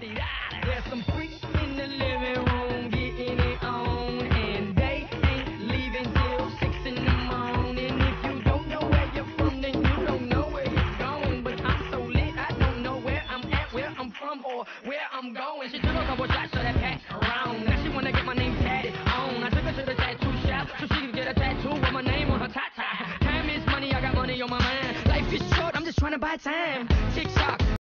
There's some freaks in the living room getting it on, and they ain't leaving till 6 in the morning. If you don't know where you're from, then you don't know where you're going. But I'm so lit, I don't know where I'm at, where I'm from, or where I'm going. She took a couple shots of that pack around. Now she wanna get my name tatted on. I took her to the tattoo shop so she could get a tattoo with my name on her ta-ta. Time is money, I got money on my mind. Life is short, I'm just trying to buy time. Tick-tock.